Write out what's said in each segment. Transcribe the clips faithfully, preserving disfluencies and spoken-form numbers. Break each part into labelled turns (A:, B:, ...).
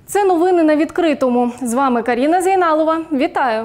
A: Це новини на відкритому. З вами Каріна Зейналова. Вітаю!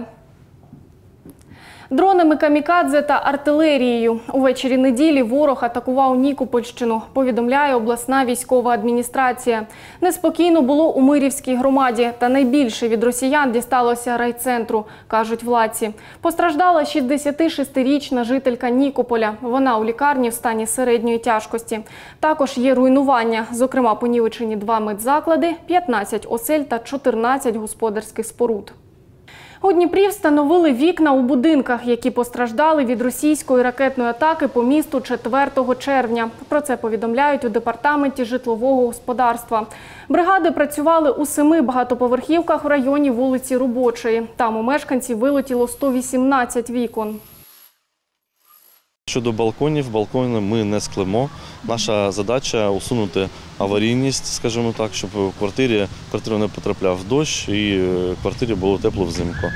A: Дронами камікадзе та артилерією. Увечері неділі ворог атакував Нікопольщину, повідомляє обласна військова адміністрація. Неспокійно було у Мирівській громаді, та найбільше від росіян дісталося райцентру, кажуть владці. Постраждала шістдесятишестирічна жителька Нікополя. Вона у лікарні в стані середньої тяжкості. Також є руйнування, зокрема понівечені два медзаклади, п'ятнадцять осель та чотирнадцять господарських споруд. У Дніпрі встановили вікна у будинках, які постраждали від російської ракетної атаки по місту четвертого червня. Про це повідомляють у департаменті житлового господарства. Бригади працювали у семи багатоповерхівках в районі вулиці Робочої. Там у мешканців вилетіло сто вісімнадцять вікон.
B: Щодо балконів, балкони ми не склемо. Наша задача – усунути аварійність, скажімо так, щоб в квартирі, в квартиру не потрапляв дощ і в квартирі було тепло взимку.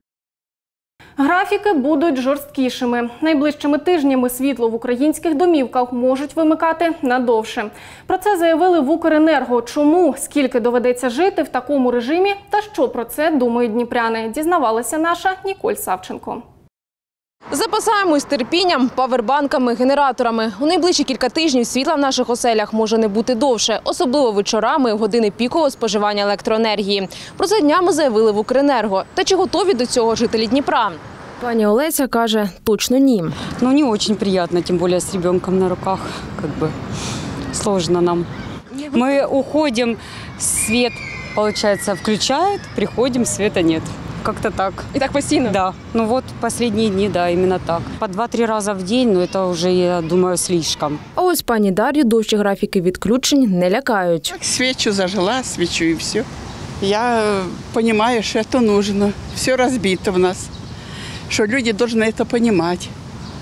A: Графіки будуть жорсткішими. Найближчими тижнями світло в українських домівках можуть вимикати надовше. Про це заявили в Укренерго. Чому, скільки доведеться жити в такому режимі та що про це думають дніпряни, дізнавалася наша Ніколь Савченко.
C: Запасаємось терпінням, павербанками, генераторами. У найближчі кілька тижнів світла в наших оселях може не бути довше, особливо вечорами в години пікового споживання електроенергії. Про це днями заявили в Укренерго. Та чи готові до цього жителі Дніпра? Пані Олеся каже, точно ні.
D: Ну, не дуже приємно, тим більше з ребенком на руках, как бы сложно нам. Ми уходимо, світ, виходить, включають, приходимо, світа нет. Как-то так.
C: І так постійно?
D: Да. Ну вот последние дни, да, именно так. По два-три раза в день, но это уже, я думаю, слишком.
C: А ось пані Дар'ю довші графіки відключень не лякають.
E: Свечу зажгла, свечу и все. Я понимаю, что это нужно. Все разбито в нас. Что люди должны это понимать.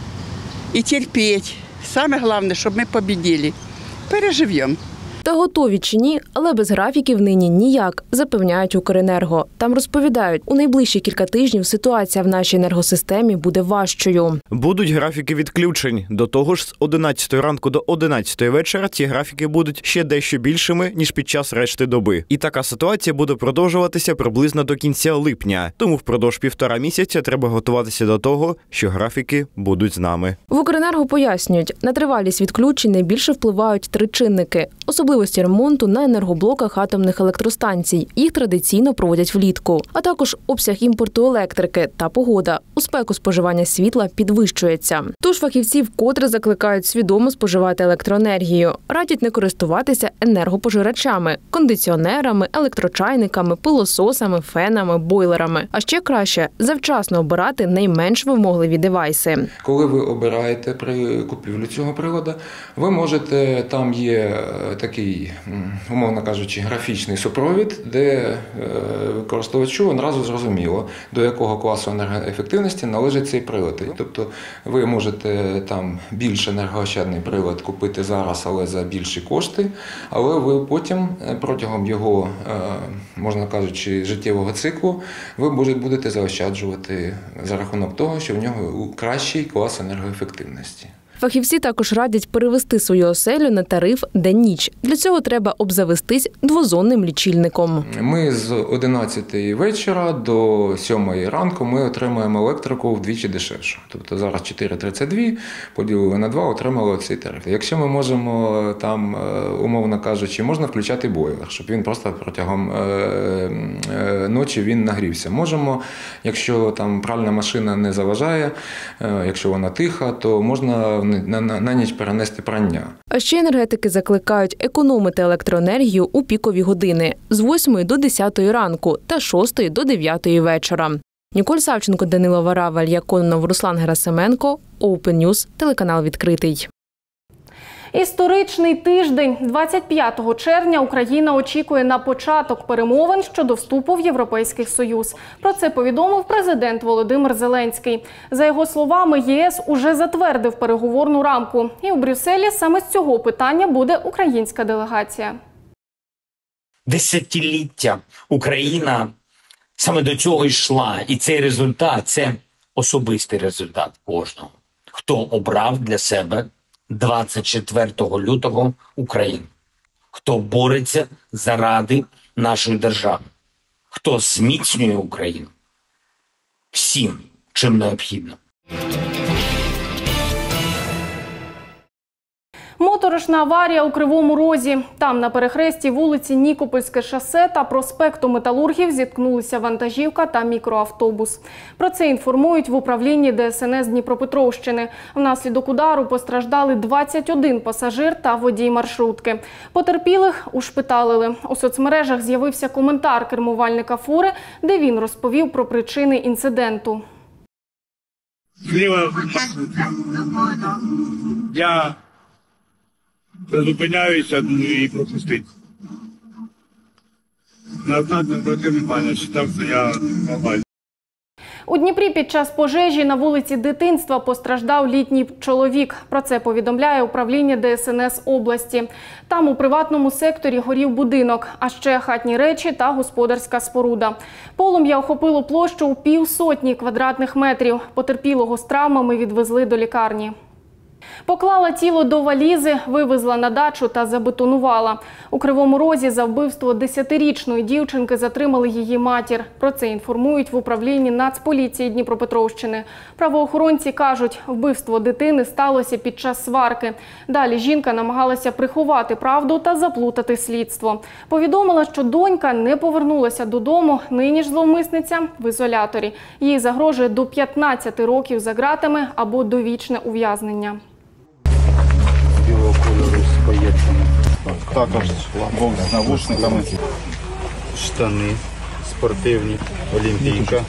E: И терпеть. Самое главное, чтобы мы победили. Переживем.
C: Та готові чи ні, але без графіків нині ніяк, запевняють Укренерго. Там розповідають, у найближчі кілька тижнів ситуація в нашій енергосистемі буде важчою.
F: Будуть графіки відключень. До того ж, з одинадцятої ранку до одинадцятої вечора ці графіки будуть ще дещо більшими, ніж під час решти доби. І така ситуація буде продовжуватися приблизно до кінця липня. Тому впродовж півтора місяця треба готуватися до того, що графіки будуть з нами.
C: В Укренерго пояснюють, на тривалість відключень найбільше впливають три чинники. Особливості ремонту на енергоблоках атомних електростанцій. Їх традиційно проводять влітку. А також обсяг імпорту електрики та погода. У спеку споживання світла підвищується. Тож фахівці вкотре закликають свідомо споживати електроенергію. Радять не користуватися енергопожирачами, кондиціонерами, електрочайниками, пилососами, фенами, бойлерами. А ще краще – завчасно обирати найменш вимогливі девайси.
G: Коли ви обираєте при купівлі цього приладу, ви можете, там є такий, умовно кажучи, графічний супровід, де користувачу одразу зрозуміло, до якого класу енергоефективності належить цей прилад. Тобто ви можете там більш енергоощадний прилад купити зараз, але за більші кошти, але ви потім протягом його, можна кажучи, життєвого циклу, ви будете заощаджувати за рахунок того, що в нього кращий клас енергоефективності.
C: Фахівці також радять перевести свою оселю на тариф день-ніч. Для цього треба обзавестись двозонним лічильником.
G: Ми з одинадцятої вечора до сьомої ранку ми отримуємо електрику вдвічі дешевше. Тобто зараз чотири тридцять два поділили на два, отримали цей тариф. Якщо ми можемо там, умовно кажучи, можна включати бойлер, щоб він просто протягом ночі він нагрівся. Можемо, якщо там пральна машина не заважає, якщо вона тиха, то можна На, на, на ніч перенести прання.
C: А ще енергетики закликають економити електроенергію у пікові години з восьмої до десятої ранку та шостої до дев'ятої вечора. Ніколь Савченко, Данило Варавель, Яконов, Руслан Герасименко, Open News, телеканал «Відкритий».
A: Історичний тиждень. двадцять п'ятого червня Україна очікує на початок перемовин щодо вступу в Європейський Союз. Про це повідомив президент Володимир Зеленський. За його словами, ЄС уже затвердив переговорну рамку. І у Брюсселі саме з цього питання буде українська делегація.
H: Десятиліття Україна саме до цього йшла. І цей результат – це особистий результат кожного, хто обрав для себе двадцять четвертого лютого Україну, хто бореться заради нашої держави, хто зміцнює Україну всім, чим необхідно.
A: Моторошна аварія у Кривому Розі. Там на перехресті вулиці Нікопольське шосе та проспекту Металургів зіткнулися вантажівка та мікроавтобус. Про це інформують в управлінні Де Ес Ен Ес Дніпропетровщини. Внаслідок удару постраждали двадцять один пасажир та водій маршрутки. Потерпілих ушпиталили. У соцмережах з'явився коментар кермувальника фури, де він розповів про причини інциденту.
I: Зліва я зупиняюся і пропустити. На однак противник мене вважав, що я нормальний.
A: У Дніпрі під час пожежі на вулиці Дитинства постраждав літній чоловік. Про це повідомляє управління Де Ес Ен Ес області. Там у приватному секторі горів будинок, а ще хатні речі та господарська споруда. Полум'я охопило площу у півсотні квадратних метрів. Потерпілого з травмами відвезли до лікарні. Поклала тіло до валізи, вивезла на дачу та забетонувала. У Кривому Розі за вбивство десятирічної дівчинки затримали її матір. Про це інформують в управлінні Нацполіції Дніпропетровщини. Правоохоронці кажуть, вбивство дитини сталося під час сварки. Далі жінка намагалася приховати правду та заплутати слідство. Повідомила, що донька не повернулася додому, нині ж зловмисниця в ізоляторі. Їй загрожує до п'ятнадцяти років за ґратами або довічне ув'язнення.
J: Білого кольору з паєтками. Також бокс з навушниками, штани спортивні, олімпійка.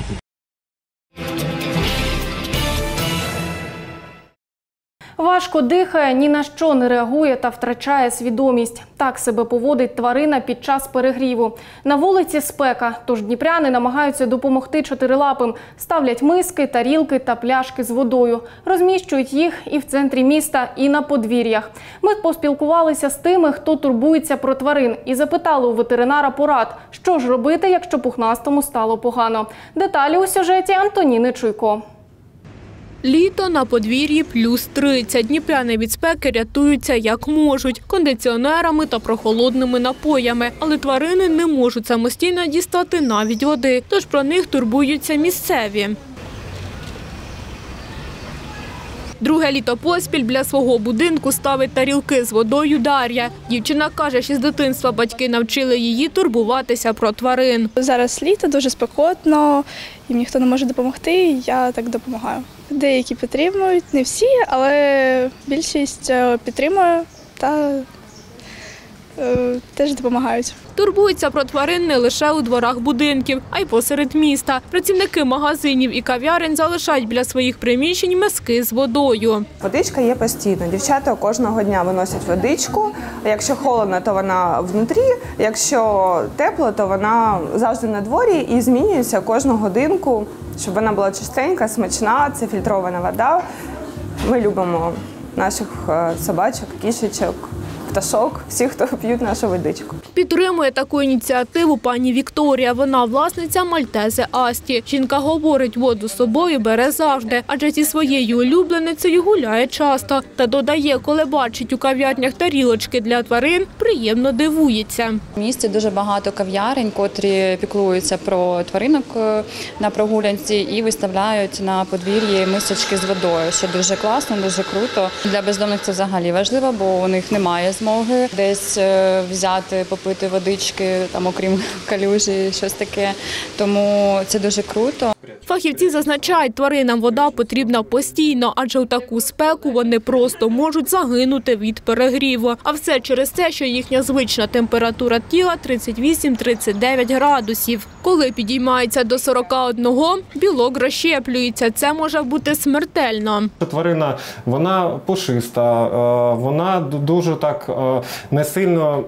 A: Важко дихає, ні на що не реагує та втрачає свідомість. Так себе поводить тварина під час перегріву. На вулиці спека, тож дніпряни намагаються допомогти чотирилапим. Ставлять миски, тарілки та пляшки з водою. Розміщують їх і в центрі міста, і на подвір'ях. Ми поспілкувалися з тими, хто турбується про тварин, і запитали у ветеринара порад, що ж робити, якщо пухнастому стало погано. Деталі у сюжеті Антоніни Чуйко.
K: Літо, на подвір'ї плюс тридцять. Дніпряни від спеки рятуються як можуть – кондиціонерами та прохолодними напоями. Але тварини не можуть самостійно дістати навіть води, тож про них турбуються місцеві. Друге літо поспіль біля свого будинку ставить тарілки з водою Дар'я. Дівчина каже, що з дитинства батьки навчили її турбуватися про тварин.
L: Зараз літо, дуже спекотно, їм ніхто не може допомогти, і я так допомагаю. Деякі підтримують, не всі, але більшість підтримує та е, теж допомагають.
K: Турбуються про тварин не лише у дворах будинків, а й посеред міста. Працівники магазинів і кав'ярень залишають біля своїх приміщень миски з водою.
M: Водичка є постійно. Дівчата кожного дня виносять водичку. Якщо холодно, то вона внутрі. Якщо тепло, то вона завжди на дворі і змінюється кожну годинку, щоб вона була чистенька, смачна. Це фільтрована вода. Ми любимо наших собачок, кішечок, пташок, всіх, хто п'ють нашу водичку.
K: Підтримує таку ініціативу пані Вікторія. Вона власниця мальтези Асті. Жінка говорить, воду з собою бере завжди, адже зі своєю улюбленицею гуляє часто. Та додає, коли бачить у кав'ярнях тарілочки для тварин, приємно дивується.
N: В місті дуже багато кав'ярень, котрі піклуються про тваринок на прогулянці і виставляють на подвір'ї мисочки з водою, що дуже класно, дуже круто. Для бездомних це взагалі важливо, бо у них немає змоги десь взяти, попити водички, там, окрім калюжі, щось таке. Тому це дуже круто.
K: Фахівці зазначають, тваринам вода потрібна постійно, адже у таку спеку вони просто можуть загинути від перегріву. А все через те, що їхня звична температура тіла тридцять вісім - тридцять дев'ять градусів. Коли підіймається до сорока одного, білок розщеплюється. Це може бути смертельно.
O: Тварина, вона пушиста, вона дуже так не сильно...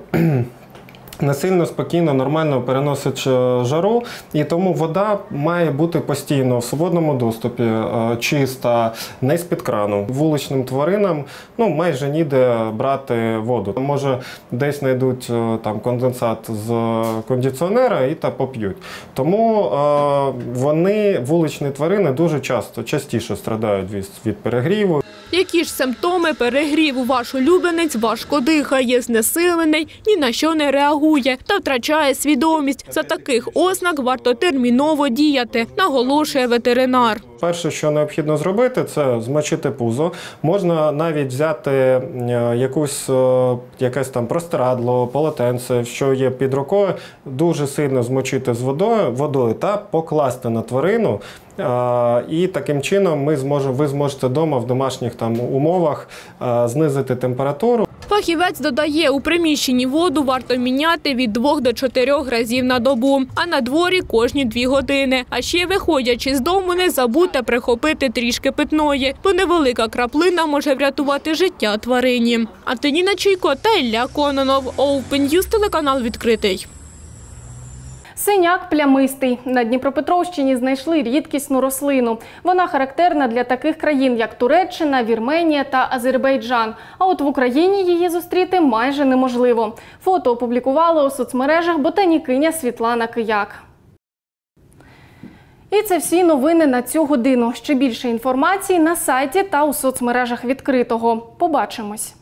O: не сильно, спокійно, нормально переносить жару, і тому вода має бути постійно в свободному доступі, чиста, не з-під крану. Вуличним тваринам ну, майже ніде брати воду. Може, десь знайдуть там, конденсат з кондиціонера і та поп'ють. Тому е, вони, вуличні тварини, дуже часто, частіше страдають від, від перегріву.
K: Які ж симптоми перегріву? Ваш улюбленець важко дихає, знесилений, ні на що не реагує. панікує та втрачає свідомість. За таких ознак варто терміново діяти, наголошує ветеринар.
O: Перше, що необхідно зробити, це змочити пузо. Можна навіть взяти якусь, якесь там простирадло, полотенце, що є під рукою, дуже сильно змочити з водою, водою та покласти на тварину. І таким чином ми зможемо, ви зможете вдома в домашніх там умовах знизити температуру.
K: Фахівець додає, у приміщенні воду варто міняти від двох до чотирьох разів на добу, а на дворі кожні дві години. А ще, виходячи з дому, не забудьте прихопити трішки питної, бо невелика краплина може врятувати життя тварині. Антоніна Чуйко та Ілля Кононов. Open News, телеканал відкритий.
A: Синяк плямистий. На Дніпропетровщині знайшли рідкісну рослину. Вона характерна для таких країн, як Туреччина, Вірменія та Азербайджан. А от в Україні її зустріти майже неможливо. Фото опублікувала у соцмережах ботанікиня Світлана Кияк. І це всі новини на цю годину. Ще більше інформації на сайті та у соцмережах відкритого. Побачимось!